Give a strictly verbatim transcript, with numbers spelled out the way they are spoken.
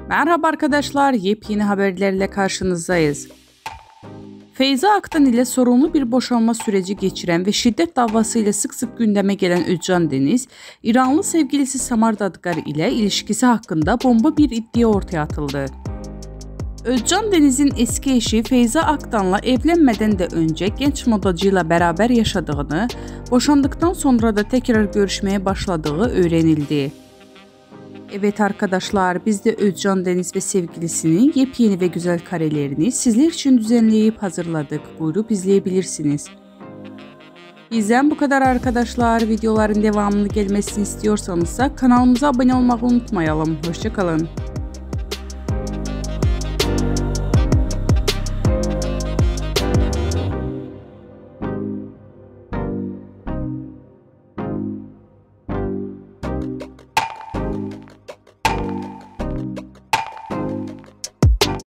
Merhaba arkadaşlar, yepyeni haberlerle karşınızdayız. Feyza Aktan ile sorunlu bir boşanma süreci geçiren ve şiddet davası ile sık sık gündeme gelen Özcan Deniz, İranlı sevgilisi Samar Dadgar ile ilişkisi hakkında bomba bir iddia ortaya atıldı. Özcan Deniz'in eski eşi Feyza Aktan'la evlenmeden de önce genç modacıyla beraber yaşadığını, boşandıktan sonra da tekrar görüşmeye başladığı öğrenildi. Evet arkadaşlar, biz de Özcan Deniz ve sevgilisinin yepyeni ve güzel karelerini sizler için düzenleyip hazırladık. Buyurup izleyebilirsiniz. Bizden bu kadar arkadaşlar. Videoların devamını gelmesini istiyorsanız kanalımıza abone olmayı unutmayalım. Hoşça kalın.